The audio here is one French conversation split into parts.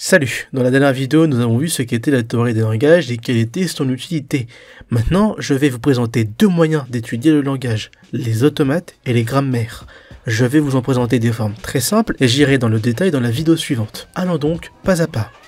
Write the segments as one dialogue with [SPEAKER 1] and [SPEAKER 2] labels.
[SPEAKER 1] Salut, dans la dernière vidéo nous avons vu ce qu'était la théorie des langages et quelle était son utilité. Maintenant je vais vous présenter deux moyens d'étudier le langage, les automates et les grammaires. Je vais vous en présenter des formes très simples et j'irai dans le détail dans la vidéo suivante. Allons donc pas à pas.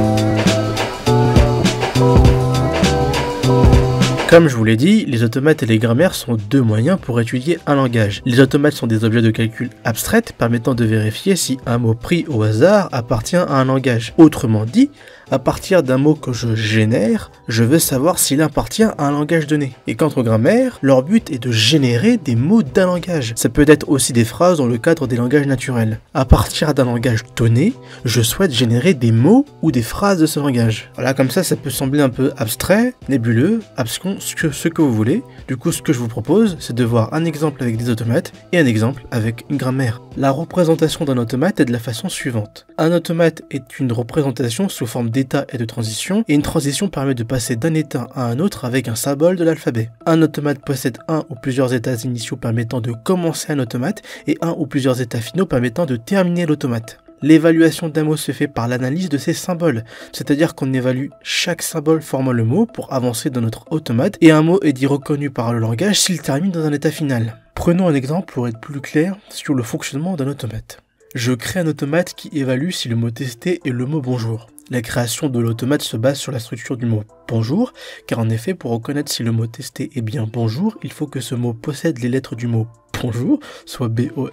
[SPEAKER 1] Comme je vous l'ai dit, les automates et les grammaires sont deux moyens pour étudier un langage. Les automates sont des objets de calcul abstraits permettant de vérifier si un mot pris au hasard appartient à un langage. Autrement dit, à partir d'un mot que je génère, je veux savoir s'il appartient à un langage donné. Et quant aux grammaires, leur but est de générer des mots d'un langage. Ça peut être aussi des phrases dans le cadre des langages naturels. À partir d'un langage donné, je souhaite générer des mots ou des phrases de ce langage. Voilà, comme ça peut sembler un peu abstrait, nébuleux, abscon, ce que vous voulez. Du coup, ce que je vous propose, c'est de voir un exemple avec des automates et un exemple avec une grammaire. La représentation d'un automate est de la façon suivante. Un automate est une représentation sous forme d'état et de transition, et une transition permet de passer d'un état à un autre avec un symbole de l'alphabet. Un automate possède un ou plusieurs états initiaux permettant de commencer un automate, et un ou plusieurs états finaux permettant de terminer l'automate. L'évaluation d'un mot se fait par l'analyse de ses symboles, c'est-à-dire qu'on évalue chaque symbole formant le mot pour avancer dans notre automate, et un mot est dit reconnu par le langage s'il termine dans un état final. Prenons un exemple pour être plus clair sur le fonctionnement d'un automate. Je crée un automate qui évalue si le mot testé est le mot bonjour. La création de l'automate se base sur la structure du mot bonjour, car en effet, pour reconnaître si le mot testé est bien bonjour, il faut que ce mot possède les lettres du mot bonjour, soit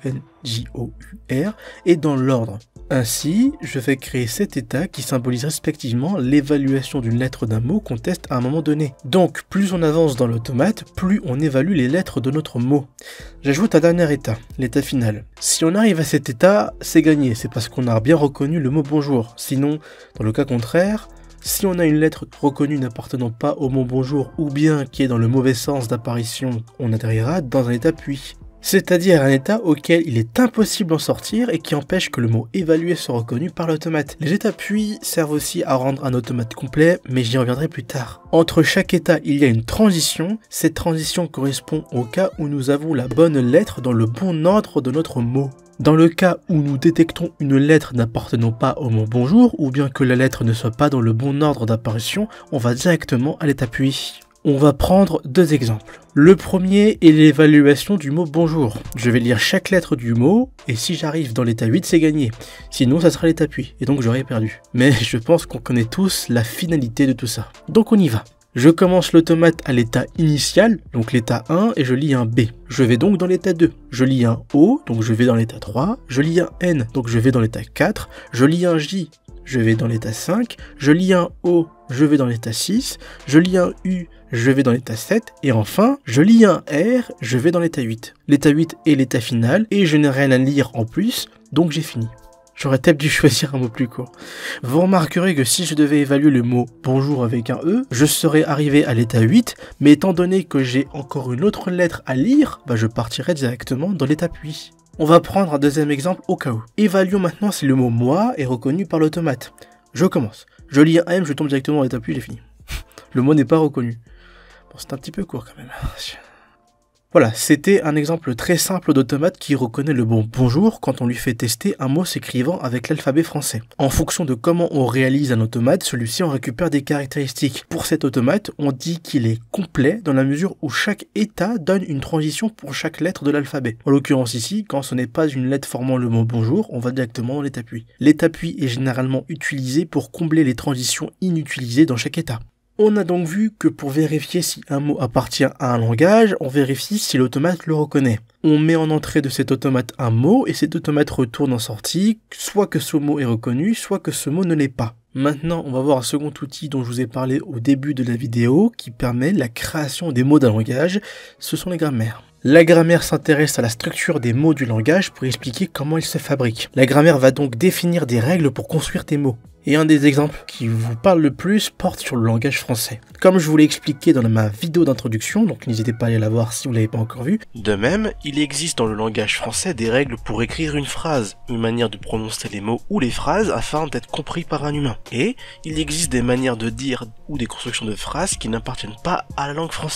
[SPEAKER 1] B-O-N-J-O-U-R, et dans l'ordre. Ainsi, je vais créer 7 états qui symbolisent respectivement l'évaluation d'une lettre d'un mot qu'on teste à un moment donné. Donc, plus on avance dans l'automate, plus on évalue les lettres de notre mot. J'ajoute un dernier état, l'état final. Si on arrive à cet état, c'est gagné, c'est parce qu'on a bien reconnu le mot bonjour. Sinon, dans le cas contraire, si on a une lettre reconnue n'appartenant pas au mot bonjour ou bien qui est dans le mauvais sens d'apparition, on atterrira dans un état puis. C'est-à-dire un état auquel il est impossible d'en sortir et qui empêche que le mot évalué soit reconnu par l'automate. Les états puis servent aussi à rendre un automate complet, mais j'y reviendrai plus tard. Entre chaque état, il y a une transition. Cette transition correspond au cas où nous avons la bonne lettre dans le bon ordre de notre mot. Dans le cas où nous détectons une lettre n'appartenant pas au mot bonjour, ou bien que la lettre ne soit pas dans le bon ordre d'apparition, on va directement à l'état puis. On va prendre deux exemples. Le premier est l'évaluation du mot bonjour. Je vais lire chaque lettre du mot, et si j'arrive dans l'état 8, c'est gagné. Sinon, ça sera l'état puis, et donc j'aurai perdu. Mais je pense qu'on connaît tous la finalité de tout ça. Donc on y va. Je commence l'automate à l'état initial, donc l'état 1, et je lis un B. Je vais donc dans l'état 2. Je lis un O, donc je vais dans l'état 3. Je lis un N, donc je vais dans l'état 4. Je lis un J, je vais dans l'état 5. Je lis un O, je vais dans l'état 6. Je lis un U, je vais dans l'état 7. Et enfin, je lis un R, je vais dans l'état 8. L'état 8 est l'état final, et je n'ai rien à lire en plus, donc j'ai fini. J'aurais peut-être dû choisir un mot plus court. Vous remarquerez que si je devais évaluer le mot bonjour avec un E, je serais arrivé à l'état 8, mais étant donné que j'ai encore une autre lettre à lire, je partirais directement dans l'état puis. On va prendre un deuxième exemple au cas où. Évaluons maintenant si le mot moi est reconnu par l'automate. Je commence. Je lis un M, je tombe directement dans l'état puis, j'ai fini. Le mot n'est pas reconnu. Bon, c'est un petit peu court quand même. Voilà, c'était un exemple très simple d'automate qui reconnaît le bon bonjour quand on lui fait tester un mot s'écrivant avec l'alphabet français. En fonction de comment on réalise un automate, celui-ci en récupère des caractéristiques. Pour cet automate, on dit qu'il est complet dans la mesure où chaque état donne une transition pour chaque lettre de l'alphabet. En l'occurrence ici, quand ce n'est pas une lettre formant le mot bonjour, on va directement dans l'état puis. L'état puis est généralement utilisé pour combler les transitions inutilisées dans chaque état. On a donc vu que pour vérifier si un mot appartient à un langage, on vérifie si l'automate le reconnaît. On met en entrée de cet automate un mot et cet automate retourne en sortie, soit que ce mot est reconnu, soit que ce mot ne l'est pas. Maintenant, on va voir un second outil dont je vous ai parlé au début de la vidéo qui permet la création des mots d'un langage, ce sont les grammaires. La grammaire s'intéresse à la structure des mots du langage pour expliquer comment ils se fabriquent. La grammaire va donc définir des règles pour construire tes mots. Et un des exemples qui vous parle le plus porte sur le langage français. Comme je vous l'ai expliqué dans ma vidéo d'introduction, donc n'hésitez pas à aller la voir si vous ne l'avez pas encore vue. De même, il existe dans le langage français des règles pour écrire une phrase, une manière de prononcer les mots ou les phrases afin d'être compris par un humain. Et il existe des manières de dire ou des constructions de phrases qui n'appartiennent pas à la langue française.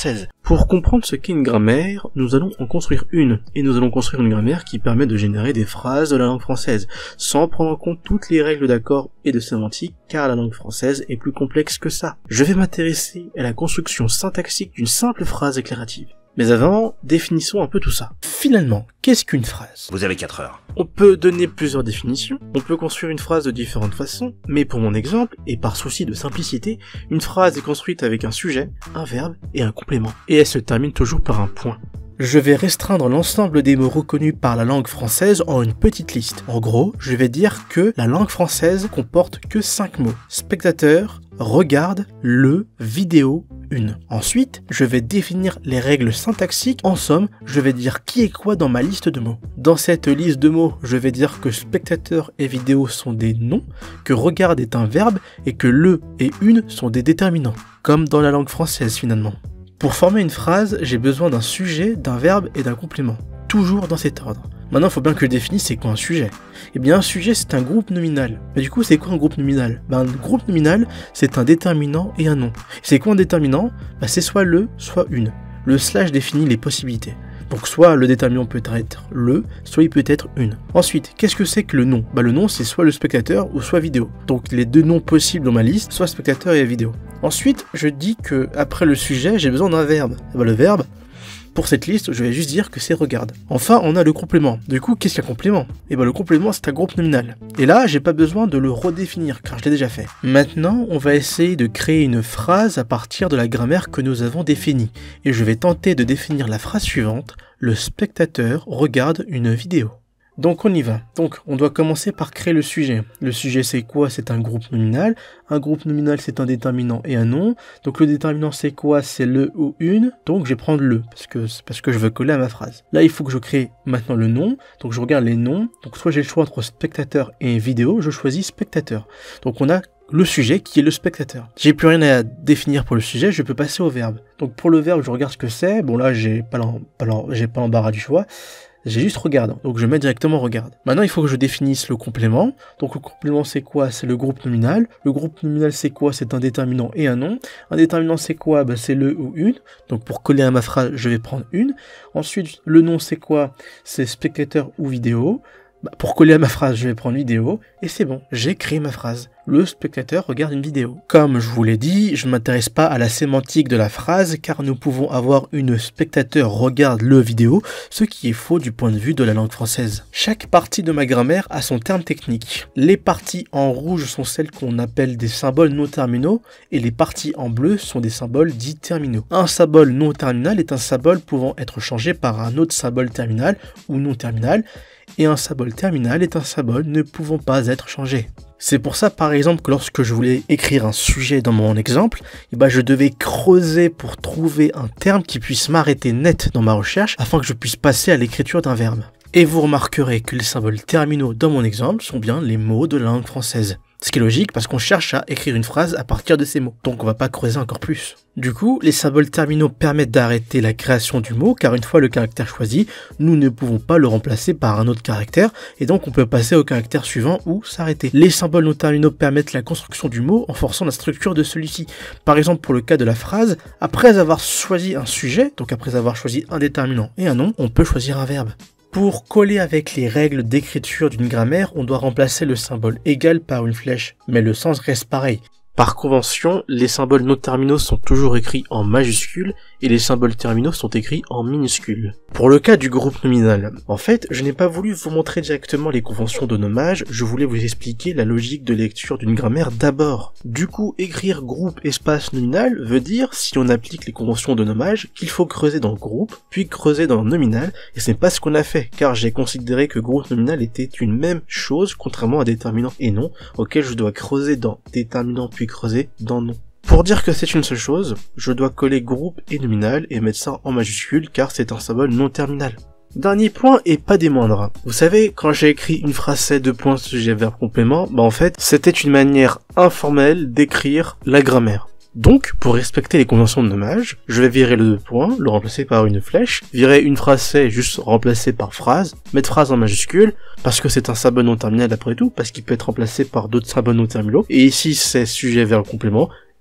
[SPEAKER 1] Pour comprendre ce qu'est une grammaire, nous allons en construire une, et nous allons construire une grammaire qui permet de générer des phrases de la langue française, sans prendre en compte toutes les règles d'accord et de sémantique, car la langue française est plus complexe que ça. Je vais m'intéresser à la construction syntaxique d'une simple phrase déclarative. Mais avant, définissons un peu tout ça. Finalement, qu'est-ce qu'une phrase?
[SPEAKER 2] Vous avez 4 heures.
[SPEAKER 1] On peut donner plusieurs définitions, on peut construire une phrase de différentes façons, mais pour mon exemple, et par souci de simplicité, une phrase est construite avec un sujet, un verbe et un complément. Et elle se termine toujours par un point. Je vais restreindre l'ensemble des mots reconnus par la langue française en une petite liste. En gros, je vais dire que la langue française comporte que 5 mots. Spectateur, regarde, le, vidéo, une. Ensuite, je vais définir les règles syntaxiques. En somme, je vais dire qui est quoi dans ma liste de mots. Dans cette liste de mots, je vais dire que spectateur et vidéo sont des noms, que regarde est un verbe et que le et une sont des déterminants. Comme dans la langue française finalement. Pour former une phrase, j'ai besoin d'un sujet, d'un verbe et d'un complément. Toujours dans cet ordre. Maintenant, il faut bien que je définisse c'est quoi un sujet. Eh bien, un sujet, c'est un groupe nominal. Mais du coup, c'est quoi un groupe nominal? Un groupe nominal, c'est un déterminant et un nom. C'est quoi un déterminant? C'est soit le, soit une. Le slash définit les possibilités. Donc soit le déterminant peut être le, soit il peut être une. Ensuite, qu'est-ce que c'est que le nom? Le nom c'est soit le spectateur ou soit vidéo. Donc les deux noms possibles dans ma liste, soit spectateur et vidéo. Ensuite, je dis que après le sujet, j'ai besoin d'un verbe. Le verbe, pour cette liste, je vais juste dire que c'est regarde. Enfin, on a le complément. Du coup, qu'est-ce qu'un complément? Le complément, c'est un groupe nominal. Et là, j'ai pas besoin de le redéfinir, car je l'ai déjà fait. Maintenant, on va essayer de créer une phrase à partir de la grammaire que nous avons définie. Et je vais tenter de définir la phrase suivante. Le spectateur regarde une vidéo. Donc on y va. Donc on doit commencer par créer le sujet. Le sujet c'est quoi? C'est un groupe nominal. Un groupe nominal c'est un déterminant et un nom. Donc le déterminant c'est quoi? C'est le ou une. Donc je vais prendre le parce que je veux coller à ma phrase. Là il faut que je crée maintenant le nom. Donc je regarde les noms. Donc soit j'ai le choix entre spectateur et vidéo. Je choisis spectateur. Donc on a le sujet qui est le spectateur. J'ai plus rien à définir pour le sujet, je peux passer au verbe. Donc pour le verbe, je regarde ce que c'est. Bon là, j'ai pas l'embarras du choix. J'ai juste regarde. Donc je mets directement regarde. Maintenant, il faut que je définisse le complément. Donc le complément, c'est quoi? C'est le groupe nominal. Le groupe nominal, c'est quoi? C'est un déterminant et un nom. Un déterminant, c'est quoi? C'est le ou une. Donc pour coller à ma phrase, je vais prendre une. Ensuite, le nom, c'est quoi? C'est spectateur ou vidéo. Pour coller à ma phrase, je vais prendre vidéo, et c'est bon, j'ai créé ma phrase. Le spectateur regarde une vidéo. Comme je vous l'ai dit, je ne m'intéresse pas à la sémantique de la phrase, car nous pouvons avoir une spectateur regarde le vidéo, ce qui est faux du point de vue de la langue française. Chaque partie de ma grammaire a son terme technique. Les parties en rouge sont celles qu'on appelle des symboles non terminaux, et les parties en bleu sont des symboles dits terminaux. Un symbole non terminal est un symbole pouvant être changé par un autre symbole terminal ou non terminal, et un symbole terminal est un symbole ne pouvant pas être changé. C'est pour ça par exemple que lorsque je voulais écrire un sujet dans mon exemple, je devais creuser pour trouver un terme qui puisse m'arrêter net dans ma recherche afin que je puisse passer à l'écriture d'un verbe. Et vous remarquerez que les symboles terminaux dans mon exemple sont bien les mots de la langue française. Ce qui est logique parce qu'on cherche à écrire une phrase à partir de ces mots. Donc on va pas creuser encore plus. Du coup, les symboles terminaux permettent d'arrêter la création du mot car une fois le caractère choisi, nous ne pouvons pas le remplacer par un autre caractère et donc on peut passer au caractère suivant ou s'arrêter. Les symboles non terminaux permettent la construction du mot en forçant la structure de celui-ci. Par exemple, pour le cas de la phrase, après avoir choisi un sujet, donc après avoir choisi un déterminant et un nom, on peut choisir un verbe. Pour coller avec les règles d'écriture d'une grammaire, on doit remplacer le symbole égal par une flèche, mais le sens reste pareil. Par convention, les symboles non terminaux sont toujours écrits en majuscules et les symboles terminaux sont écrits en minuscules. Pour le cas du groupe nominal, en fait, je n'ai pas voulu vous montrer directement les conventions de nommage, je voulais vous expliquer la logique de lecture d'une grammaire d'abord. Du coup, écrire groupe espace nominal veut dire, si on applique les conventions de nommage, qu'il faut creuser dans groupe, puis creuser dans nominal, et ce n'est pas ce qu'on a fait, car j'ai considéré que groupe nominal était une même chose, contrairement à déterminant et nom, auquel je dois creuser dans déterminant puis creuser dans nom. Pour dire que c'est une seule chose, je dois coller groupe et nominal et mettre ça en majuscule car c'est un symbole non terminal. Dernier point et pas des moindres. Vous savez, quand j'ai écrit une phrase 2 points sujet verbe complément, en fait, c'était une manière informelle d'écrire la grammaire. Donc, pour respecter les conventions de nommage, je vais virer le 2 points, le remplacer par une flèche, virer une phrase juste remplacer par phrase, mettre phrase en majuscule, parce que c'est un symbole non terminal après tout, parce qu'il peut être remplacé par d'autres symboles non terminaux, et ici c'est sujet verbe complément,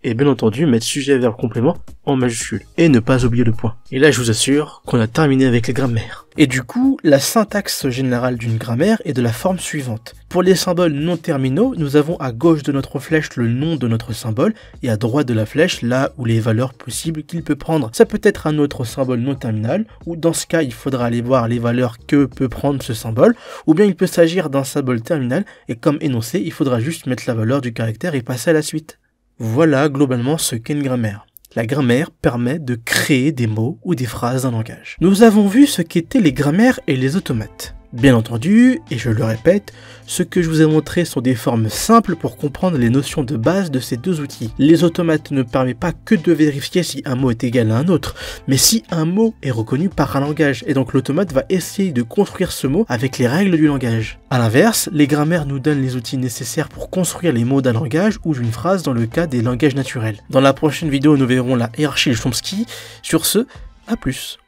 [SPEAKER 1] et bien entendu mettre sujet, verbe, complément en majuscule. Et ne pas oublier le point. Et là je vous assure qu'on a terminé avec les grammaires. Et du coup, la syntaxe générale d'une grammaire est de la forme suivante. Pour les symboles non terminaux, nous avons à gauche de notre flèche le nom de notre symbole et à droite de la flèche là où les valeurs possibles qu'il peut prendre. Ça peut être un autre symbole non terminal, ou dans ce cas il faudra aller voir les valeurs que peut prendre ce symbole, ou bien il peut s'agir d'un symbole terminal et comme énoncé, il faudra juste mettre la valeur du caractère et passer à la suite. Voilà globalement ce qu'est une grammaire. La grammaire permet de créer des mots ou des phrases d'un langage. Nous avons vu ce qu'étaient les grammaires et les automates. Bien entendu, et je le répète, ce que je vous ai montré sont des formes simples pour comprendre les notions de base de ces deux outils. Les automates ne permettent pas que de vérifier si un mot est égal à un autre, mais si un mot est reconnu par un langage, et donc l'automate va essayer de construire ce mot avec les règles du langage. A l'inverse, les grammaires nous donnent les outils nécessaires pour construire les mots d'un langage ou d'une phrase dans le cas des langages naturels. Dans la prochaine vidéo, nous verrons la hiérarchie de Chomsky. Sur ce, à plus.